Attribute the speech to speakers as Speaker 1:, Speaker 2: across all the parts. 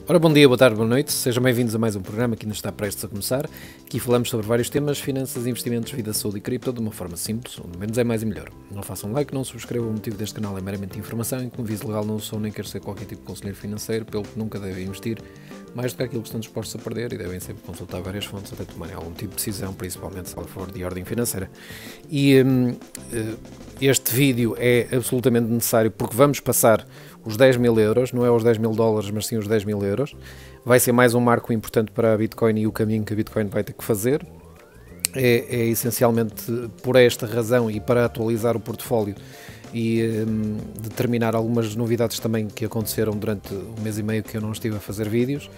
Speaker 1: Ora, bom dia, boa tarde, boa noite, sejam bem-vindos a mais um programa que ainda está prestes a começar. Aqui falamos sobre vários temas, finanças, investimentos, vida, saúde e cripto, de uma forma simples, onde menos é mais e melhor. Não façam like, não subscrevam, o motivo deste canal é meramente informação e como aviso legal não sou nem quero ser qualquer tipo de conselheiro financeiro, pelo que nunca devem investir mais do que aquilo que estão dispostos a perder e devem sempre consultar várias fontes até tomarem algum tipo de decisão, principalmente se ela for de ordem financeira. E este vídeo é absolutamente necessário porque vamos passar os 10 mil euros, não é os 10 mil dólares, mas sim os 10 mil euros. Vai ser mais um marco importante para a Bitcoin e o caminho que a Bitcoin vai ter que fazer. É essencialmente por esta razão e para atualizar o portfólio e determinar algumas novidades também que aconteceram durante o mês e meio que eu não estive a fazer vídeos.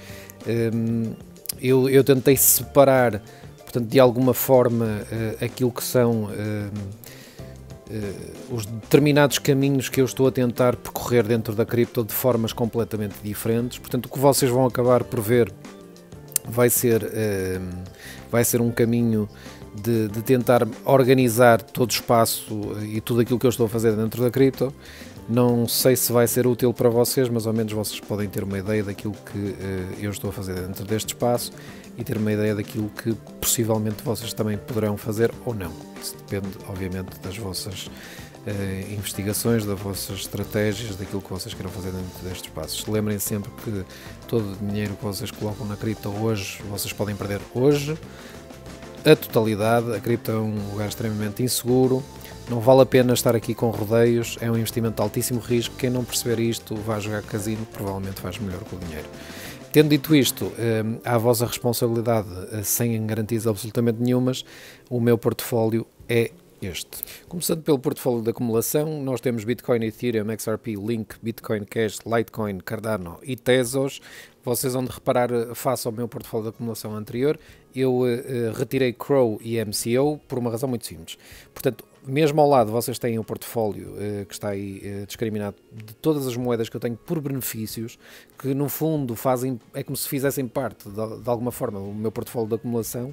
Speaker 1: Eu tentei separar, portanto, de alguma forma, aquilo que são os determinados caminhos que eu estou a tentar percorrer dentro da cripto de formas completamente diferentes. Portanto, o que vocês vão acabar por ver vai ser um caminho de tentar organizar todo o espaço e tudo aquilo que eu estou a fazer dentro da cripto. Não sei se vai ser útil para vocês, mas ao menos vocês podem ter uma ideia daquilo que eu estou a fazer dentro deste espaço e ter uma ideia daquilo que possivelmente vocês também poderão fazer ou não. Isso depende, obviamente, das vossas investigações, das vossas estratégias, daquilo que vocês queiram fazer dentro destes espaços. Lembrem sempre que todo o dinheiro que vocês colocam na cripto hoje, vocês podem perder hoje a totalidade. A cripto é um lugar extremamente inseguro. Não vale a pena estar aqui com rodeios, é um investimento de altíssimo risco. Quem não perceber isto vai jogar casino, provavelmente faz melhor com o dinheiro. Tendo dito isto, à vossa responsabilidade, sem garantias absolutamente nenhumas, o meu portfólio é este. Começando pelo portfólio de acumulação, nós temos Bitcoin, Ethereum, XRP, Link, Bitcoin Cash, Litecoin, Cardano e Tezos. Vocês vão reparar, face ao meu portfólio de acumulação anterior, eu retirei Crow e MCO por uma razão muito simples. Portanto, mesmo ao lado vocês têm o portfólio que está aí discriminado de todas as moedas que eu tenho por benefícios, que no fundo é como se fizessem parte de alguma forma do meu portfólio de acumulação.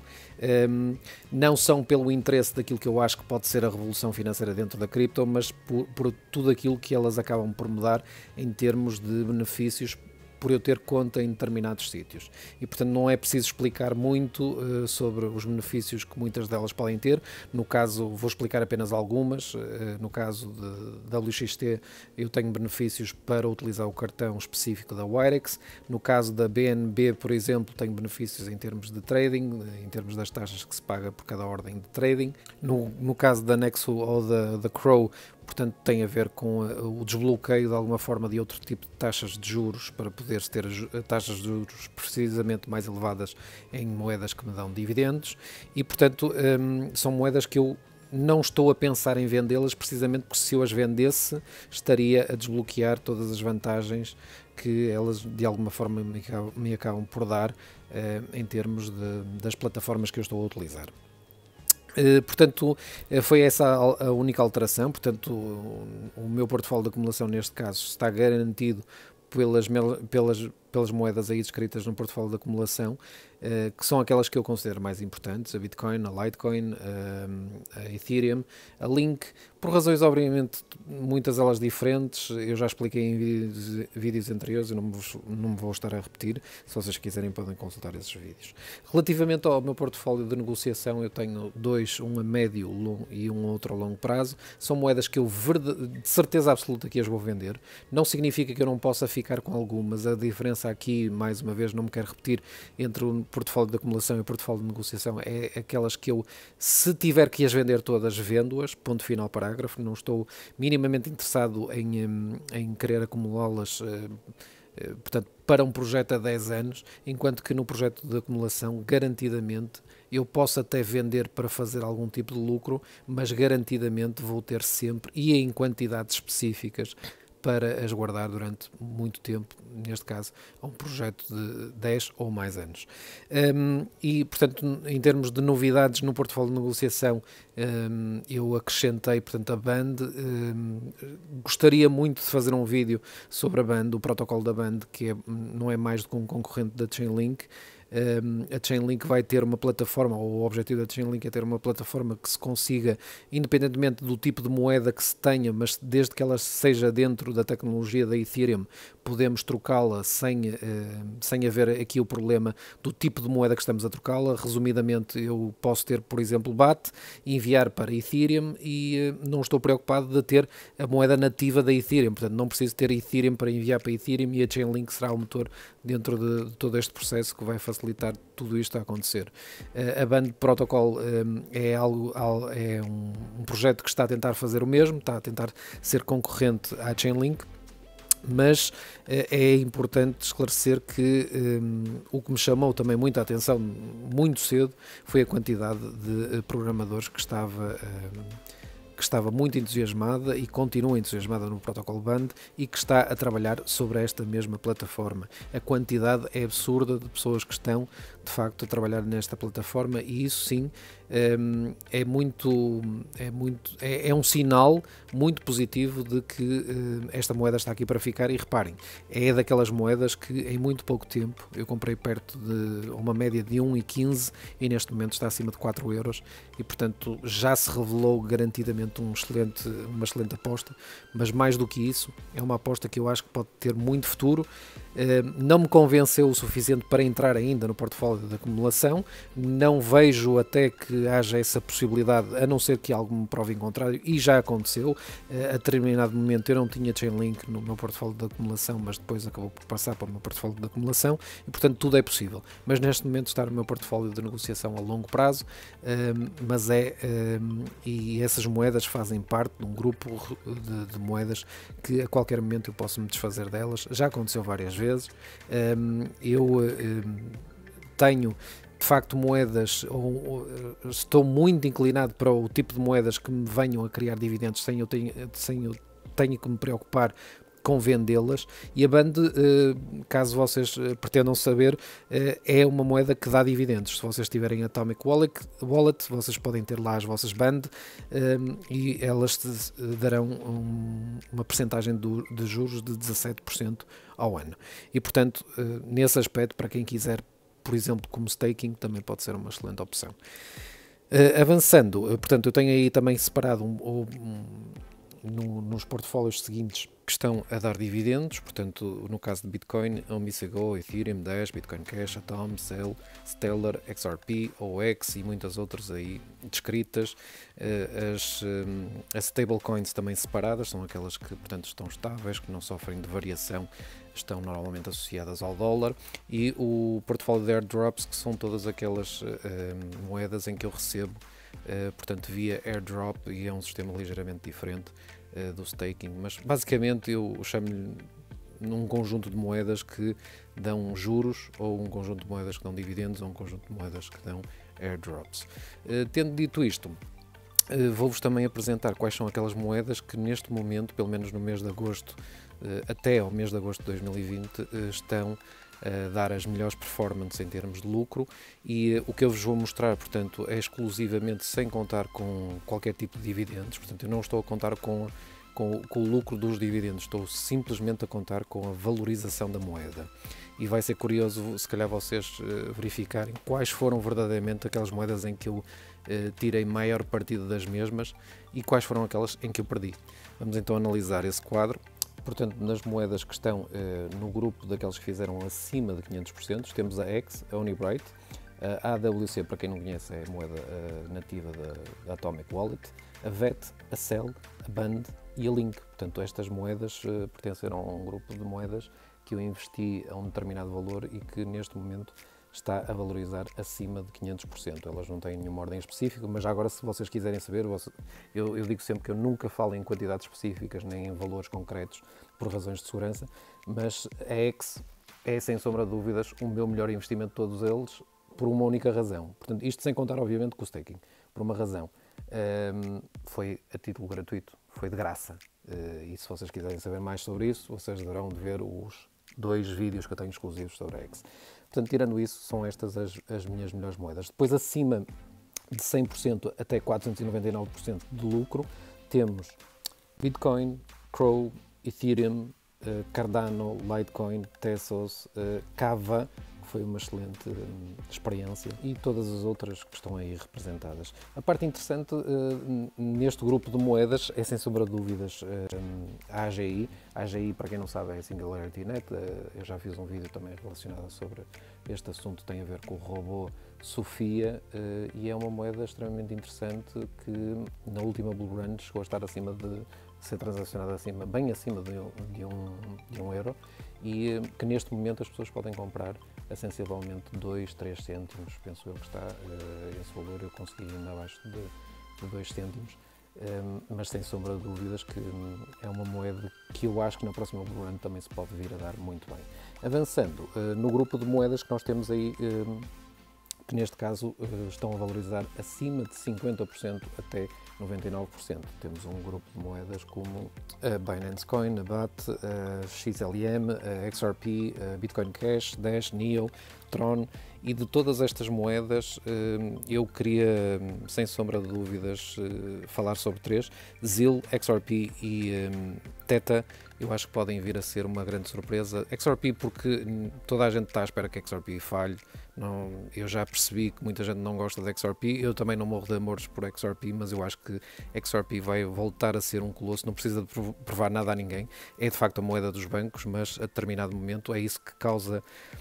Speaker 1: Não são pelo interesse daquilo que eu acho que pode ser a revolução financeira dentro da cripto, mas por tudo aquilo que elas acabam por me dar em termos de benefícios por eu ter conta em determinados sítios. E, portanto, não é preciso explicar muito sobre os benefícios que muitas delas podem ter. No caso, vou explicar apenas algumas. No caso de WXT, eu tenho benefícios para utilizar o cartão específico da Wirex. No caso da BNB, por exemplo, tenho benefícios em termos de trading, em termos das taxas que se paga por cada ordem de trading. No caso da Nexo ou da Crow, portanto, tem a ver com o desbloqueio de alguma forma de outro tipo de taxas de juros para poder ter taxas de juros precisamente mais elevadas em moedas que me dão dividendos e, portanto, são moedas que eu não estou a pensar em vendê-las precisamente porque se eu as vendesse estaria a desbloquear todas as vantagens que elas de alguma forma me acabam por dar em termos das plataformas que eu estou a utilizar. Portanto, foi essa a única alteração. Portanto, o meu portfólio de acumulação neste caso está garantido pelas moedas aí descritas no portfólio de acumulação, que são aquelas que eu considero mais importantes, a Bitcoin, a Litecoin, a Ethereum, a Link, por razões obviamente muitas elas diferentes. Eu já expliquei em vídeos anteriores, eu não me vou estar a repetir. Se vocês quiserem podem consultar esses vídeos. Relativamente ao meu portfólio de negociação, eu tenho dois, um a médio e um outro a longo prazo. São moedas que eu de certeza absoluta que as vou vender. Não significa que eu não possa ficar com algumas. A diferença aqui, mais uma vez, não me quero repetir, entre o portfólio de acumulação e o portfólio de negociação é aquelas que eu, se tiver que as vender todas, vendo-as, ponto final, parágrafo. Não estou minimamente interessado em querer acumulá-las, portanto, para um projeto a 10 anos, enquanto que no projeto de acumulação, garantidamente, eu posso até vender para fazer algum tipo de lucro, mas garantidamente vou ter sempre, e em quantidades específicas, para as guardar durante muito tempo, neste caso, a um projeto de 10 ou mais anos. E, portanto, em termos de novidades no portfólio de negociação, eu acrescentei, portanto, a Band. Gostaria muito de fazer um vídeo sobre a Band, o protocolo da Band, que não é mais do que um concorrente da Chainlink. A Chainlink vai ter uma plataforma, ou o objetivo da Chainlink é ter uma plataforma que se consiga, independentemente do tipo de moeda que se tenha, mas desde que ela seja dentro da tecnologia da Ethereum, podemos trocá-la sem haver aqui o problema do tipo de moeda que estamos a trocá-la. Resumidamente, eu posso ter, por exemplo, BAT, enviar para Ethereum e não estou preocupado de ter a moeda nativa da Ethereum, portanto não preciso ter Ethereum para enviar para Ethereum, e a Chainlink será o motor dentro de todo este processo que vai facilitar tudo isto a acontecer. A Band Protocol é um projeto que está a tentar fazer o mesmo, está a tentar ser concorrente à Chainlink, mas é importante esclarecer que o que me chamou também muita atenção muito cedo foi a quantidade de programadores que estava muito entusiasmada e continua entusiasmada no protocolo Band e que está a trabalhar sobre esta mesma plataforma. A quantidade é absurda de pessoas que estão de facto a trabalhar nesta plataforma, e isso sim é um sinal muito positivo de que esta moeda está aqui para ficar. E reparem, é daquelas moedas que em muito pouco tempo, eu comprei perto de uma média de 1,15 e neste momento está acima de 4 euros, e portanto já se revelou garantidamente uma excelente aposta. Mas mais do que isso, é uma aposta que eu acho que pode ter muito futuro. Não me convenceu o suficiente para entrar ainda no portfólio de acumulação, não vejo até que haja essa possibilidade, a não ser que algo me prove em contrário, e já aconteceu. A determinado momento eu não tinha Chainlink no meu portfólio de acumulação, mas depois acabou por passar para o meu portfólio de acumulação, e portanto tudo é possível. Mas neste momento está no meu portfólio de negociação a longo prazo, e essas moedas fazem parte de um grupo de moedas que a qualquer momento eu posso me desfazer delas. Já aconteceu várias vezes. Eu tenho de facto moedas, estou muito inclinado para o tipo de moedas que me venham a criar dividendos sem eu tenho que me preocupar com vendê-las, e a Band, caso vocês pretendam saber, é uma moeda que dá dividendos. Se vocês tiverem Atomic Wallet, vocês podem ter lá as vossas Band, e elas darão uma percentagem de juros de 17% ao ano. E portanto, nesse aspecto, para quem quiser, por exemplo, como staking, também pode ser uma excelente opção. Avançando, portanto, eu tenho aí também separado nos portfólios seguintes que estão a dar dividendos, portanto, no caso de Bitcoin, OmiseGo, Ethereum, Dash, Bitcoin Cash, Atom, Cell, Stellar, XRP, OX e muitas outras aí descritas. As stablecoins também separadas, são aquelas que, portanto, estão estáveis, que não sofrem de variação, estão normalmente associadas ao dólar, e o portfólio de airdrops, que são todas aquelas moedas em que eu recebo, portanto, via airdrop, e é um sistema ligeiramente diferente do staking, mas basicamente eu chamo-lhe num conjunto de moedas que dão juros, ou um conjunto de moedas que dão dividendos, ou um conjunto de moedas que dão airdrops. Tendo dito isto, vou-vos também apresentar quais são aquelas moedas que neste momento, pelo menos no mês de agosto, até ao mês de agosto de 2020, estão a dar as melhores performances em termos de lucro, e o que eu vos vou mostrar, portanto, é exclusivamente sem contar com qualquer tipo de dividendos. Portanto, eu não estou a contar com o lucro dos dividendos, estou simplesmente a contar com a valorização da moeda. E vai ser curioso, se calhar, vocês verificarem quais foram verdadeiramente aquelas moedas em que eu tirei maior partido das mesmas e quais foram aquelas em que eu perdi. Vamos então analisar esse quadro. Portanto, nas moedas que estão no grupo daqueles que fizeram acima de 500%, temos a X, a Unibright, a AWC, para quem não conhece, é a moeda nativa da Atomic Wallet, a VET, a Cell, a Band e a Link. Portanto, estas moedas pertenceram a um grupo de moedas que eu investi a um determinado valor e que neste momento está a valorizar acima de 500%. Elas não têm nenhuma ordem específica, mas já agora, se vocês quiserem saber, eu digo sempre que eu nunca falo em quantidades específicas nem em valores concretos por razões de segurança, mas a X é, sem sombra de dúvidas, o meu melhor investimento de todos eles, por uma única razão. Portanto, isto sem contar, obviamente, com o staking. Por uma razão. Foi a título gratuito, foi de graça. E se vocês quiserem saber mais sobre isso, vocês deverão de ver os 2 vídeos que eu tenho exclusivos sobre a X. Portanto, tirando isso, são estas as minhas melhores moedas. Depois, acima de 100% até 499% de lucro, temos Bitcoin, Crow, Ethereum, Cardano, Litecoin, Tesos, Kava, foi uma excelente experiência, e todas as outras que estão aí representadas. A parte interessante neste grupo de moedas é, sem sombra de dúvidas, a AGI. A AGI, para quem não sabe, é a Singularity Net. Eu já fiz um vídeo também relacionado sobre este assunto, tem a ver com o robô Sofia, e é uma moeda extremamente interessante que na última Bull Run chegou a estar acima de ser transacionada bem acima de um euro, e que neste momento as pessoas podem comprar a sensivelmente 2, 3 cêntimos, penso eu que está esse valor. Eu consegui ainda abaixo de 2 cêntimos, mas sem sombra de dúvidas que é uma moeda que eu acho que na próxima Bull Run também se pode vir a dar muito bem. Avançando no grupo de moedas que nós temos aí, que neste caso estão a valorizar acima de 50% até 99%. Temos um grupo de moedas como a Binance Coin, a BAT, a XLM, a XRP, a Bitcoin Cash, Dash, NEO, Tron, e de todas estas moedas eu queria, sem sombra de dúvidas, falar sobre 3, ZIL, XRP e Theta. Eu acho que podem vir a ser uma grande surpresa. XRP porque toda a gente está à espera que XRP falhe. Eu já percebi que muita gente não gosta de XRP, eu também não morro de amores por XRP, mas eu acho que XRP vai voltar a ser um colosso, não precisa de provar nada a ninguém. É de facto a moeda dos bancos, mas a determinado momento é isso que causa,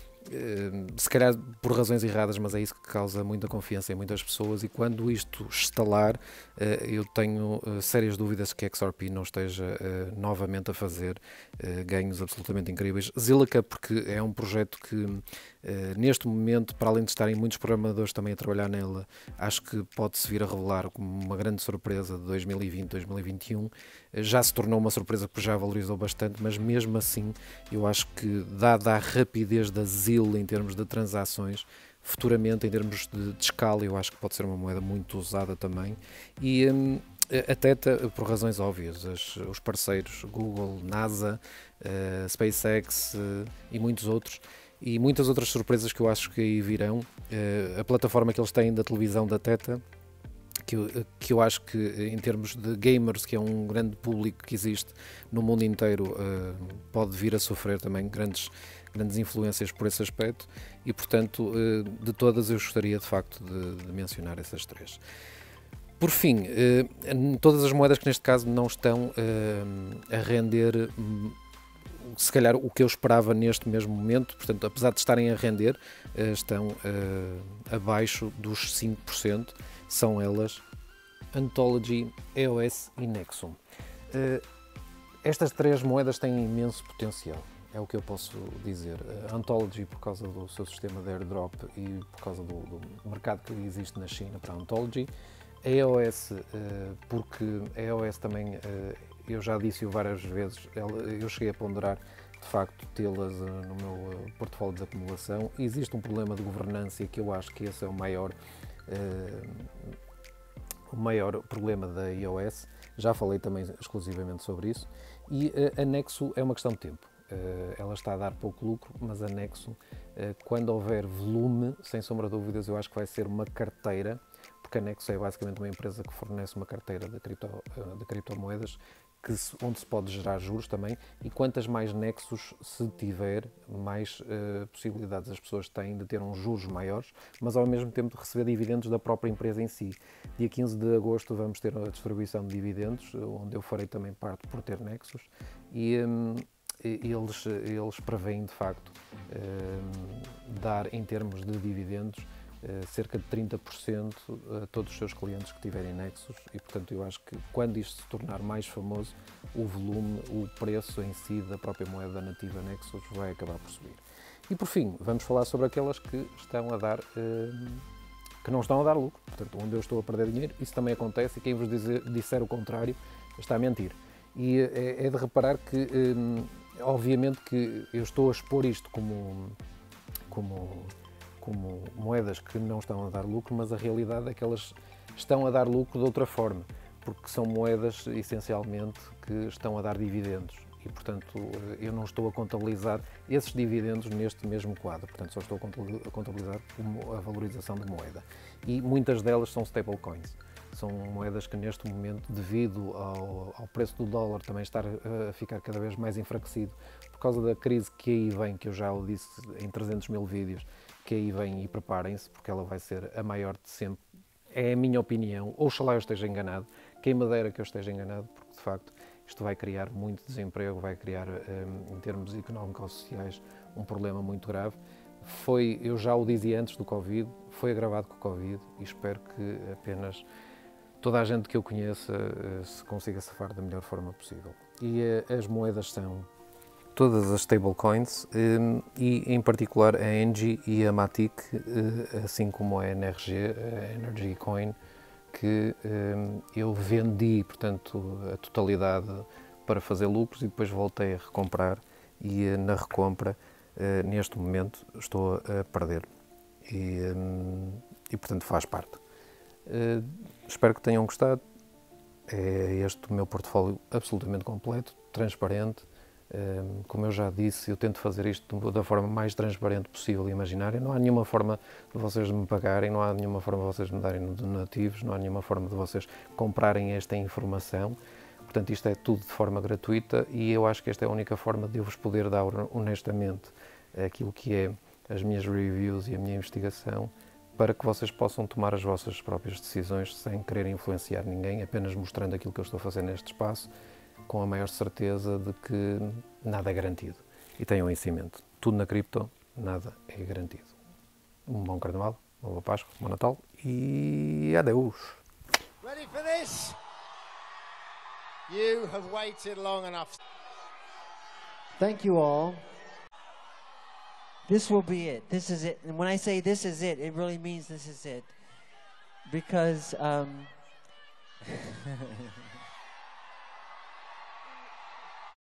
Speaker 1: se calhar por razões erradas, mas é isso que causa muita confiança em muitas pessoas, e quando isto estalar, eu tenho sérias dúvidas que a XRP não esteja novamente a fazer ganhos absolutamente incríveis. Zilliqa, porque é um projeto que neste momento, para além de estarem muitos programadores também a trabalhar nela, acho que pode-se vir a revelar como uma grande surpresa de 2020, 2021. Já se tornou uma surpresa porque já valorizou bastante, mas mesmo assim eu acho que, dada a rapidez da ZIL em termos de transações, futuramente em termos de escala, eu acho que pode ser uma moeda muito usada também. E a Theta, por razões óbvias, os parceiros Google, NASA, SpaceX e muitos outros, e muitas outras surpresas que eu acho que aí virão. A plataforma que eles têm da televisão da Theta, que eu acho que em termos de gamers, que é um grande público que existe no mundo inteiro, pode vir a sofrer também grandes influências por esse aspecto, e portanto de todas eu gostaria de facto de mencionar essas 3. Por fim, todas as moedas que neste caso não estão a render se calhar o que eu esperava neste mesmo momento, portanto, apesar de estarem a render, estão abaixo dos 5%, são elas Anthology, EOS e Nexum. Estas 3 moedas têm imenso potencial, é o que eu posso dizer. A Anthology por causa do seu sistema de airdrop e por causa do mercado que existe na China para a Anthology. A EOS, porque a EOS também, eu já disse-o várias vezes, eu cheguei a ponderar de facto tê-las no meu portfólio de acumulação. Existe um problema de governança, que eu acho que esse é o maior problema da EOS. Já falei também exclusivamente sobre isso. E a Nexo é uma questão de tempo. Ela está a dar pouco lucro, mas a Nexo, quando houver volume, sem sombra de dúvidas, eu acho que vai ser uma carteira, porque a Nexo é basicamente uma empresa que fornece uma carteira de criptomoedas, onde se pode gerar juros também, e quantas mais nexos se tiver, mais possibilidades as pessoas têm de ter uns juros maiores, mas ao mesmo tempo de receber dividendos da própria empresa em si. Dia 15 de agosto vamos ter a distribuição de dividendos, onde eu farei também parte por ter nexos, e eles preveem de facto dar, em termos de dividendos, cerca de 30% a todos os seus clientes que tiverem nexos, e portanto eu acho que quando isto se tornar mais famoso, o volume, o preço em si da própria moeda nativa Nexus vai acabar por subir. E por fim, vamos falar sobre aquelas que estão a dar, que não estão a dar lucro, portanto onde eu estou a perder dinheiro. Isso também acontece, e quem vos disser o contrário está a mentir. E é de reparar que, obviamente que eu estou a expor isto como moedas que não estão a dar lucro, mas a realidade é que elas estão a dar lucro de outra forma, porque são moedas essencialmente que estão a dar dividendos, e portanto eu não estou a contabilizar esses dividendos neste mesmo quadro, portanto só estou a contabilizar a valorização da moeda, e muitas delas são stablecoins. São moedas que neste momento, devido ao preço do dólar também estar a ficar cada vez mais enfraquecido por causa da crise que aí vem, que eu já o disse em 300 mil vídeos, que aí vem, e preparem-se, porque ela vai ser a maior de sempre. É a minha opinião, oxalá eu esteja enganado, quem me dera que eu esteja enganado, porque de facto isto vai criar muito desemprego, vai criar, em termos económico-sociais, um problema muito grave. Eu já o dizia antes do Covid, foi agravado com o Covid, e espero que apenas toda a gente que eu conheça se consiga safar da melhor forma possível. E as moedas são todas as stablecoins, e em particular a Engie e a Matic, assim como a NRG, a Energy Coin, que eu vendi, portanto, a totalidade para fazer lucros e depois voltei a recomprar, e na recompra, neste momento, estou a perder. E portanto, faz parte. Espero que tenham gostado. É este o meu portfólio absolutamente completo, transparente. Como eu já disse, eu tento fazer isto da forma mais transparente possível e imaginária. Não há nenhuma forma de vocês me pagarem, não há nenhuma forma de vocês me darem donativos, não há nenhuma forma de vocês comprarem esta informação. Portanto, isto é tudo de forma gratuita, e eu acho que esta é a única forma de eu vos poder dar honestamente aquilo que é as minhas reviews e a minha investigação, para que vocês possam tomar as vossas próprias decisões sem querer influenciar ninguém, apenas mostrando aquilo que eu estou a fazer neste espaço, com a maior certeza de que nada é garantido. E tenham isso em mente. Tudo na cripto, nada é garantido. Um bom Carnaval, uma boa Páscoa, um bom Natal e adeus!
Speaker 2: Ready for this? You have waited long enough.
Speaker 3: Thank you all. This will be it. This is it. And when I say this is it, it really means this is it. Because